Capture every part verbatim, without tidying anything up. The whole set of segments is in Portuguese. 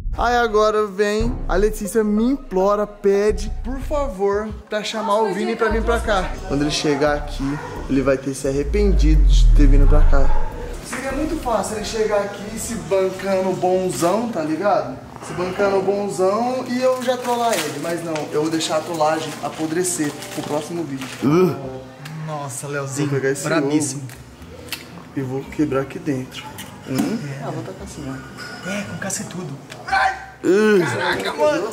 Aí agora vem, a Letícia me implora, pede, por favor, pra chamar o Vini pra vir pra cá. Quando ele chegar aqui, ele vai ter se arrependido de ter vindo pra cá. Seria muito fácil ele chegar aqui se bancando bonzão, tá ligado? Se bancando bonzão e eu já trollar ele. Mas não, eu vou deixar a trollagem apodrecer pro próximo vídeo. Uh. Nossa, Leozinho, vou pegar esse brabíssimo. ovo e vou quebrar aqui dentro. Hum? É. Ah, vou tacar assim, ó. É, com casca e tudo. Uh. Caraca, mano.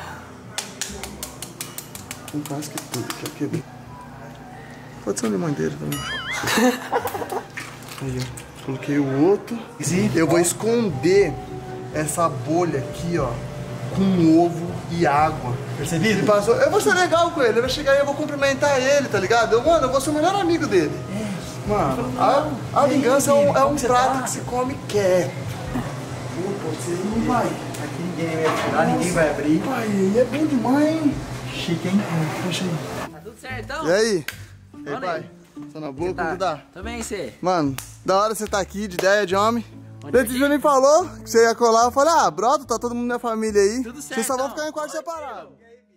Com casca e tudo, que eu quebrei. Pode ser um limão inteiro também. Aí, ó. Coloquei o outro. Sim. Eu vou esconder essa bolha aqui, ó, com ovo e água. Percebido? Ele passou. Eu vou ser legal com ele. Ele vai chegar e eu vou cumprimentar ele, tá ligado? Eu, mano, eu vou ser o melhor amigo dele. É. Mano, a, a vingança é um, é um prato que se come quieto. Pô, você não vai. Aqui ninguém vai tirar, ninguém vai abrir. Pai, ele é bom demais, hein? Chique, hein? Puxa aí. Tá tudo certo, então? E aí? E aí, Olha pai? aí. Tá na boa? Tá. Como tá? Tô bem, você? Mano, da hora você tá aqui, de ideia de homem. Onde Letícia nem falou que você ia colar. Eu falei, ah, brota, tá todo mundo na família aí. Tudo certo, Vocês só vão então. ficar em quarto separado.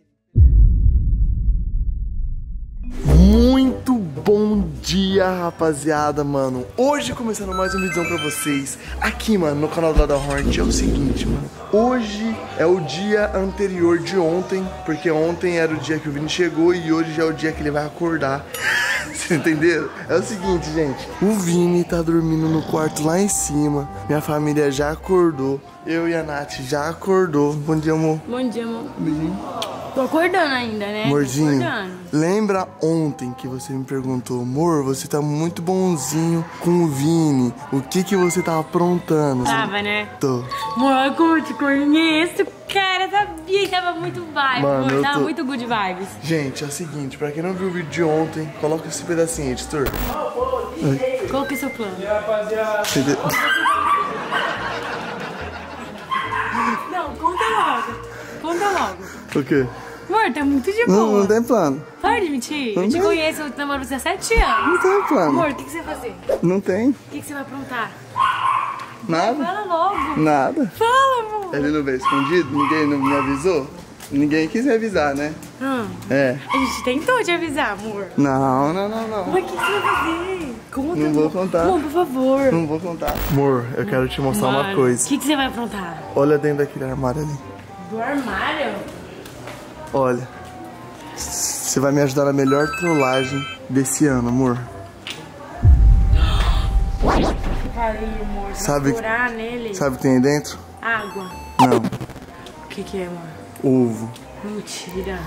Muito bom dia, rapaziada, mano. Hoje começando mais um vídeo pra vocês aqui, mano, no canal do Lada Hornet. É o seguinte, mano. Hoje é o dia anterior de ontem, porque ontem era o dia que o Vini chegou e hoje já é o dia que ele vai acordar. Vocês entenderam? É o seguinte, gente. O Vini tá dormindo no quarto lá em cima. Minha família já acordou. Eu e a Nath já acordou. Bom dia, amor. Bom dia, amor. Beijinho. Tô acordando ainda, né? Amorzinho, Tô acordando. lembra ontem que você me perguntou, amor, você tá muito bonzinho com o Vini. O que que você tava aprontando? Tava, né? Tô. Amor, como eu te conheço, cara, sabia que tava muito vibe, Mano, amor. eu Tava tô- muito good vibes. Gente, é o seguinte, pra quem não viu o vídeo de ontem, coloca esse pedacinho aí, editor. Qual que é o seu plano? Entendeu? Não, conta logo. Conta logo. O quê? Amor, tá muito de Não, boa. não tem plano. Para de mentir. Não Eu te tem. conheço, eu namoro você há sete anos. Não tem plano. Amor, o que, que você vai fazer? Não tem. O que, que você vai aprontar? Nada. Fala logo. Nada. Fala, amor. Ele não veio escondido? Ninguém não me avisou? Ninguém quis me avisar, né? Hum, É. a gente tentou te avisar, amor. Não, não, não, não. Mas o que, que você vai fazer? Conta, Não vou amor. contar. Amor, por favor. Não vou contar. Amor, eu quero te mostrar uma Mano, coisa. O que, que você vai aprontar? Olha dentro daquele armário ali. Do armário? Olha. Você vai me ajudar na melhor trollagem desse ano, amor. Parei, amor. Você Sabe- vai furar nele? Sabe o que tem aí dentro? Água. Não. O que que é, amor? Ovo. Mentira.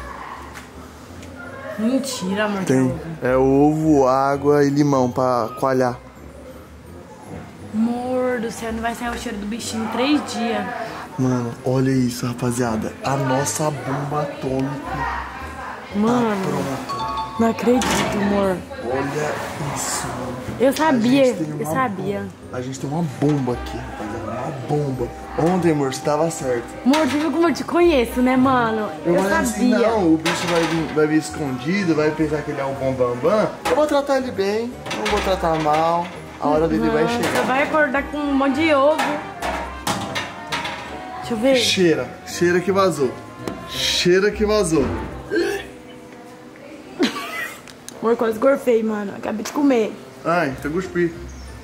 Mentira, amor. que Tem. ovo. É ovo, água e limão pra coalhar. Amor do céu, não vai sair o cheiro do bichinho em três dias. Mano, olha isso, rapaziada. A nossa bomba atômica Mano, tá pronta. não acredito, amor. Olha isso, mano. Eu sabia, A gente tem eu uma sabia. bomba. A gente tem uma bomba aqui, rapaziada. Uma bomba. Ontem, amor, você tava certo. Amor, você viu como eu te conheço, né, mano? Eu, Eu falei assim, sabia. não, o bicho vai vir, vai vir escondido, vai pensar que ele é um bom bambam. Eu vou tratar ele bem, não vou tratar mal. A hora dele vai Você chegar. vai acordar com um monte de ovo. Deixa eu ver. Cheira, cheira que vazou. Cheira que vazou. Amor, quase gorfei, mano. Acabei de comer. Ai, eu cuspi.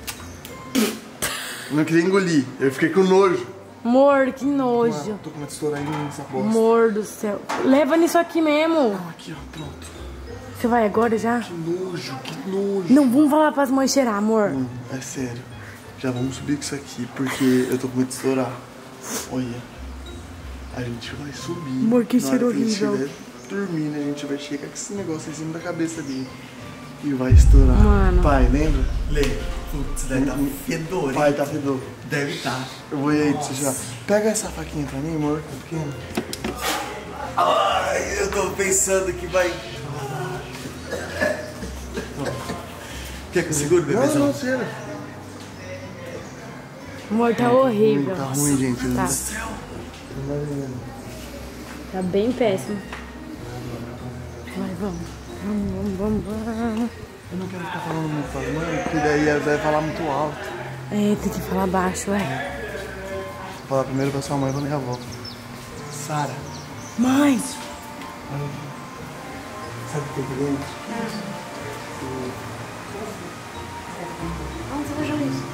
Não queria engolir, eu fiquei com nojo. Amor, que nojo. Mano, tô com uma tesoura aí nessa bosta. Amor do céu. Leva nisso aqui mesmo. Aqui, ó, pronto. Você vai agora já? Que nojo, que nojo. Não, vamos falar pras mães cheirar, amor. Mano, é sério. Já vamos subir com isso aqui, porque eu tô com medo de estourar. Olha. A gente vai subir. Amor, que Na hora cheiro que a gente horrível. estiver dormindo, a gente vai chegar com esse negócio em cima da cabeça dele. E vai estourar. Mano. Pai, lembra? Lê. Putz, deve tá fedor, hein? Pai, tá fedor. Deve tá. Eu vou ir aí, deixa eu já. Pega essa faquinha pra mim, amor. Tá pequeno. Ai, eu tô pensando que vai... Quer que eu segure, Não, bebezão? não, sério. Amor, tá horrível. Tá ruim, gente. Tá. Tá. Tá bem péssimo. Vai, vamos. Vamos, vamos, vamos, vamos. Eu não quero ficar falando muito pra mãe, porque daí ela vai falar muito alto. É, tem que falar baixo, é. falar primeiro pra sua mãe e pra minha avó. Sara, Mãe! sabe o que eu queria? Onde você vai isso?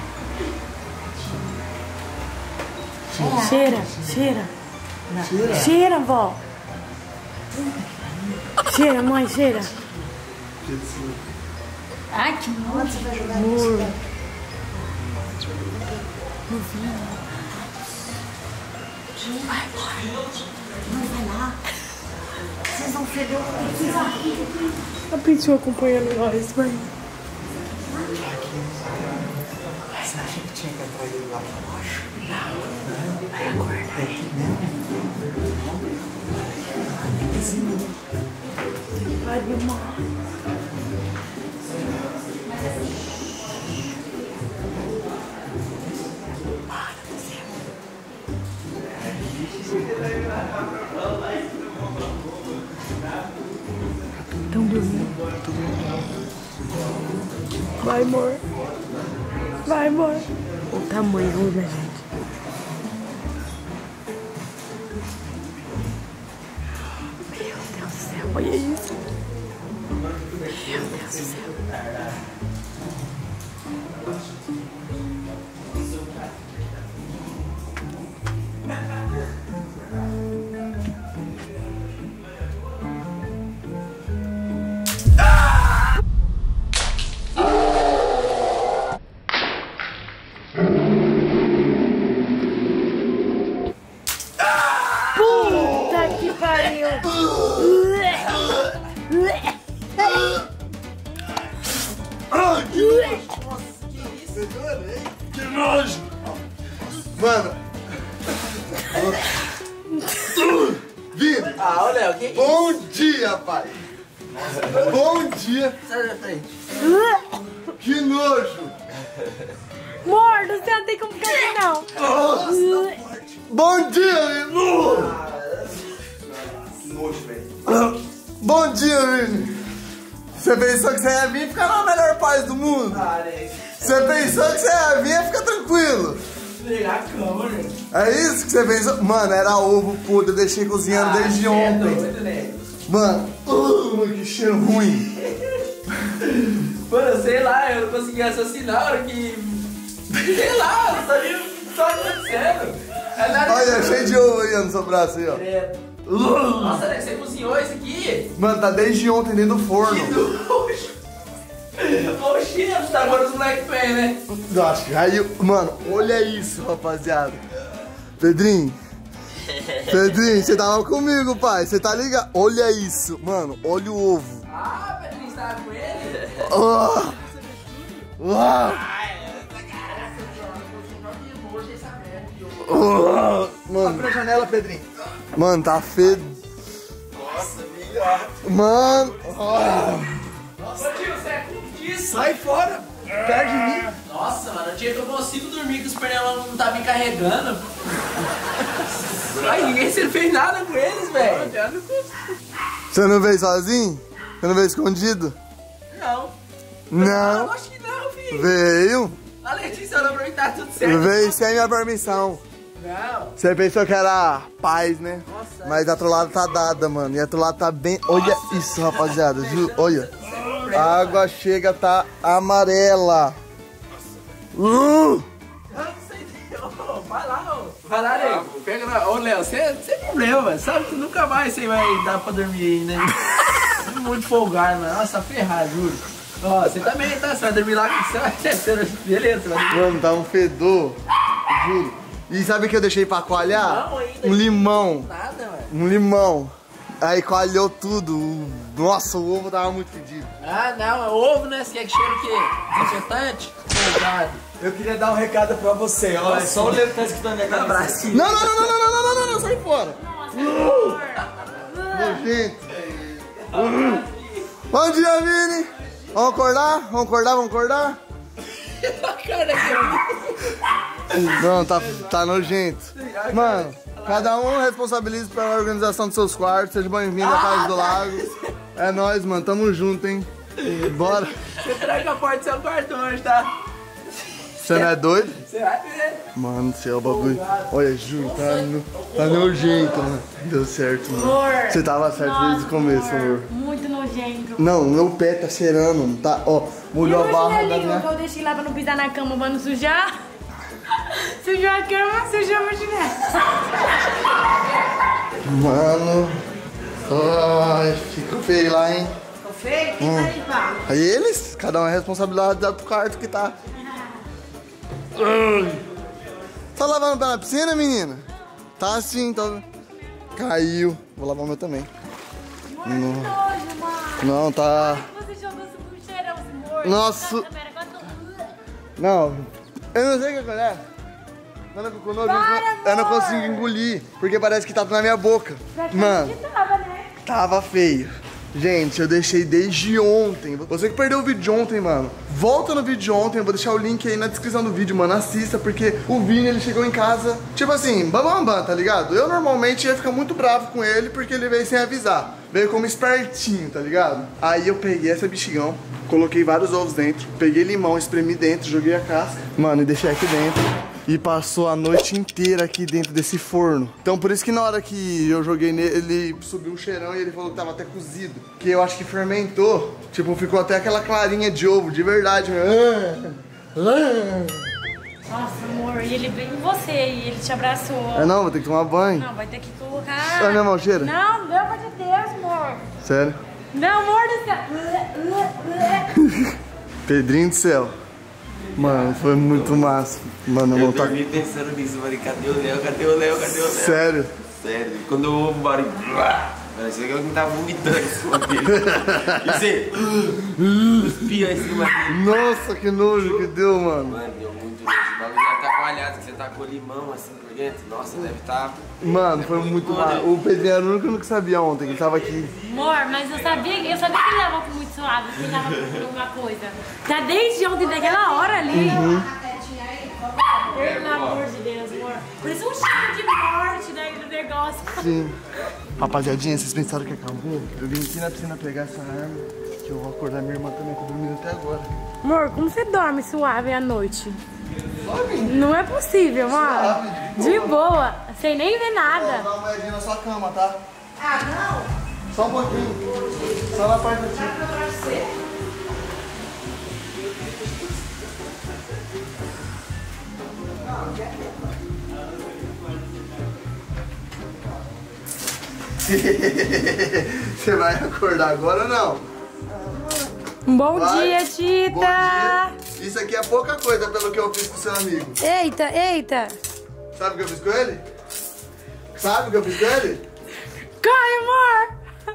Cheira, cheira. Cheira. Cheira, vó. Cheira, mãe, cheira. Ai, que nojo. Onde você vai jogar Amor. isso? Vai, não vai lá. Vocês vão feder o A Pichu acompanhando nós, mãe. Você acha que tinha que entrar ele lá pra baixo? Vai acordar ele. Vai, mãe. Estão dormindo. Vai, amor. Vai, amor. O tamanho da gente. Meu Deus do céu, olha isso. Meu Deus do céu. Puta que pariu! Ai, que nojo! Que nojo! Mano! Vini! Ah, ô Léo, que isso? Bom dia, pai! Bom dia! Sai da frente. Que nojo! Amor, não sei, não tem como ficar assim, não. Bom dia, Vini! Que nojo, velho. Bom dia, Vini! Você pensou que você ia vir ficar na melhor paz do mundo? Ah, né? Você pensou que você ia vir e ficar tranquilo? Ligar a câmera. É isso que você pensou? Mano, era ovo podre, eu deixei cozinhando desde Ah, cê é ontem. doido, né? Mano, uh, mano, que cheiro ruim. Mano, sei lá, eu não consegui raciocinar na hora que... Sei lá, não sabia o que estava acontecendo. É nada- Olha, cheio de ovo aí ó, no seu braço aí, ó. Credo. Uh, Nossa, né, você cozinhou isso aqui? mano, tá desde ontem dentro do forno. Que nojo. Oxi, tá agora os moleques bem, né? Acho que aí, mano, olha isso, rapaziada. Pedrinho. Pedrinho, você tava comigo, pai. Você tá ligado? Olha isso, mano. Olha o ovo. Ah, Pedrinho, você tava com ele? Ah, ah, ah, mano, Abre a janela, Pedrinho. mano, tá fedido. Nossa, melhor. Mano. ah. Ô tio, você é como disso? Sai fora. Perde mim. Nossa, mano, o dia que eu consigo dormir que os pernilongos não tá me carregando. Ai, ninguém você não fez nada com eles, velho. Você não veio sozinho? Você não veio escondido? Não. Não. Eu acho que não, filho. Veio. A Letícia olhou pra mim, tá tudo certo. Veio sem minha permissão. Não. Você pensou que era paz, né? Nossa. Mas a trollada tá dada, mano. E a trollada tá bem... Olha isso, rapaziada. Ju... Olha. A água chega, tá amarela. Uh! Eu não sei. Ô, vai lá, ô. Vai lá, nego. Pega na... Ô, Léo, você sem problema, sabe que nunca mais você vai dar pra dormir aí, né? Muito folgado, mano. Nossa, ferrar, juro. Ó, você também, tá? Você vai dormir lá com você vai... Beleza, você vai dormir. Mano, tá um fedor. Juro. E sabe o que eu deixei pra coalhar? Limão ainda. Um limão. Nada, mano. Um limão. Aí coalhou tudo. Nossa, o ovo tava muito fedido. Ah, não, é ovo, né? Você quer que cheire o quê? Desinfetante? Folgado. Eu queria dar um recado pra você, ó. É só o Leandro tá escutando minha cabeça. Abraço. Não, não, não, não, não, não, não, não, não, sai fora. Nojento. Uh. Bom dia, Vini. Vamos acordar? Vamos acordar? Vamos acordar? Cara, que Não, tá, tá nojento. Mano, cada um responsabiliza pela organização dos seus quartos. Seja bem-vindo à Casa do Lago. É nóis, mano. Tamo junto, hein? Bora. Você tranca a porta do seu quarto hoje, tá? Você não é doido? Você vai ver. Mano do céu, o bagulho. Olha, juro, tá, no, tá nojento, mano. Deu certo, mano. Amor. Você tava certo Nossa, desde o começo, amor. Muito nojento. Não, meu pé tá cheirando, tá? Ó, molhou a barra da que minha... eu deixei lá pra não pisar na cama, pra não sujar. Sujou a cama, sujou meu chinelo. Mano. Ai, ficou feio lá, hein? Ficou feio? Quem vai limpar? Aí eles, cada um é responsabilidade do quarto que tá. Tá lavando o pé na piscina, menina? Tá assim, tá. Caiu. Vou lavar o meu também. Amor, não. Que nojo, mano. Não, tá. Você jogou um cheirão, amor. Nossa. Não, eu não sei o que é. Quando eu fico nojo, eu não consigo engolir. Porque parece que tá na minha boca. Mano, Tava, né? tava feio. Gente, eu deixei desde ontem. Você que perdeu o vídeo de ontem, mano, volta no vídeo de ontem. Eu vou deixar o link aí na descrição do vídeo, mano. Assista, porque o Vini, ele chegou em casa, tipo assim, bambambam, tá ligado? Eu normalmente ia ficar muito bravo com ele, porque ele veio sem avisar. Veio como espertinho, tá ligado? Aí eu peguei essa bexigão, coloquei vários ovos dentro, peguei limão, espremi dentro, joguei a casca, mano, e deixei aqui dentro. E passou a noite inteira aqui dentro desse forno. Então por isso que na hora que eu joguei nele, ele subiu um cheirão e ele falou que tava até cozido. Que eu acho que fermentou. Tipo, ficou até aquela clarinha de ovo, de verdade. Nossa, amor, e ele veio em você e ele te abraçou. É não, vou ter que tomar banho. Não, vai ter que colocar... Olha minha mão, cheira. Não, pelo amor de Deus, amor. Sério? Não, amor do céu. Pedrinho do céu. Mano, foi muito massa. Mano, Eu não tá... dormi pensando nisso, falei, cadê o Léo, cadê o Léo, cadê o Léo? Sério? Sério, quando eu ouvo o barulho, parecia que alguém tava vomitando em cima dele. E você, cuspia em cima dele. Nossa, que nojo que deu, mano. Mano, deu muito nojo. O bagulho já tá coalhado, que você tacou limão assim por dentro. Nossa, deve estar... Mano, foi muito massa. O Pedrinho era o único que sabia ontem, que ele tava aqui. Amor, mas eu sabia, eu sabia que ele tava com muito suave, que ele tava com alguma coisa. Já desde ontem, daquela hora ali. Uhum. Pelo amor de Deus, amor. Parece um cheiro de morte daí do negócio. Sim. Rapaziadinha, vocês pensaram que acabou? Eu vim aqui na piscina pegar essa arma, que eu vou acordar minha irmã também, tô dormindo até agora. Amor, como você dorme suave à noite? Não é possível, mano. De boa, sem nem ver nada. Dá uma olhadinha na sua cama, tá? Ah, não? Só um pouquinho. Só na parte da tia. Você vai acordar agora ou não? Bom Vai. dia, Tita! Bom dia. Isso aqui é pouca coisa pelo que eu fiz com seu amigo. Eita, eita! Sabe o que eu fiz com ele? Sabe o que eu fiz com ele? Corre, amor!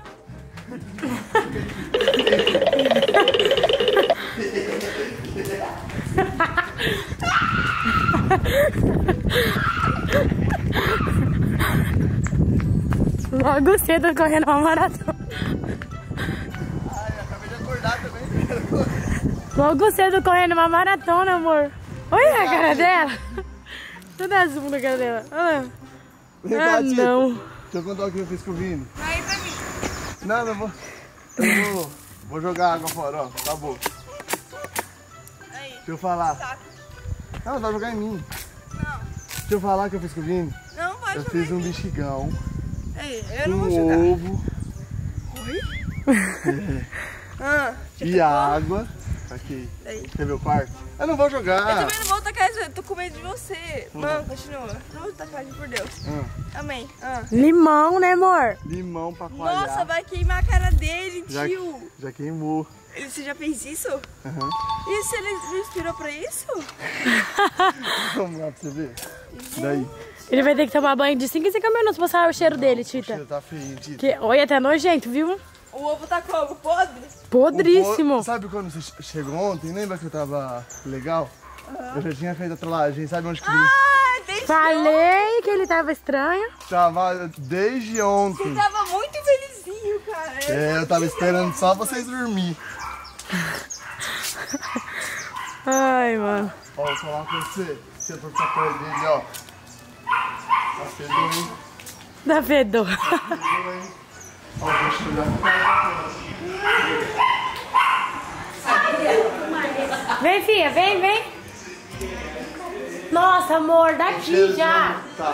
Logo cedo correndo uma maratona. Ai, eu acabei de acordar também. Logo cedo correndo uma maratona, amor. Olha a cara dela. Deixa eu dar zoom na cara dela. Olha. Vem Ah, cá, Tita. não. Deixa eu contar o que eu fiz com o Vini. Vai pra mim. Não, não vou. Eu vou, vou jogar água fora, ó. Acabou. Aí. Deixa eu falar. Tá. Não, vai jogar em mim. Não. Deixa eu falar o que eu fiz com o Vini. Não vai Eu jogar. fiz um bexigão, Aí, eu não vou um jogar. ovo Ah, e água. Aqui. Aí. Quer ver o quarto? Eu não vou Eu jogar. também não vou tacar, eu tô com medo de você. Mano, continua. Não vou tacar, por Deus. Ah, Amém. Ah. Limão, né, amor? limão pra coalhar. Nossa, vai queimar a cara dele, já, tio. já queimou. Ele, você já fez isso? Aham. E se ele me inspirou pra isso? Vamos lá pra você ver. Daí. Ele vai ter que tomar banho de cinco em cinco minutos pra sair o cheiro dele, O Tita. cheiro tá feio, Tita. Que, olha, até nojento, viu? O ovo tá como? Podre? Podríssimo. O po- Sabe quando você chegou ontem? Lembra que eu tava legal? Eu já tinha feito a trollagem. Sabe onde que ele Ah, desde Falei que ele tava estranho. tava desde ontem? Ele tava muito felizinho, cara. É, eu tava esperando só vocês dormir. Ai, mano. Ó, vou falar com você. Se eu tô com a perto dele, ó. Tá fedor, hein? Dá fedor. Fedor, hein? Ó, deixa eu olhar. Vem, filha, vem, vem. Nossa, amor, daqui já. Tá.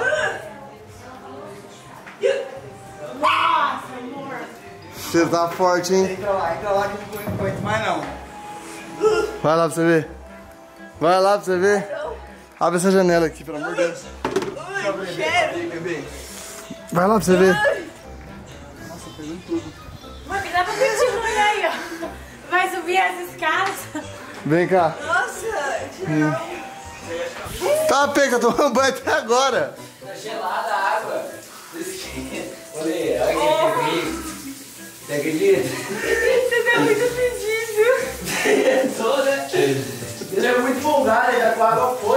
Nossa, amor. Você tá forte, hein? Entra lá, entra lá que eu não aguento mais não. Vai lá pra você ver. Vai lá pra você ver. Abre essa janela aqui, pelo amor de Deus. Ui, cheiro. Bebê. Vai lá pra você ver. Nossa, pegou em tudo. Mano, dá pra continuar aí, ó. Vai subir essas escadas. Vem cá. Nossa, cheirão. Tá, pega, tô tomando banho até agora. Tá gelada a água. Olha, olha que frio. Você acredita? Você tá muito pedido. Tô, né? Ele é muito folgado, ele tá com água forte.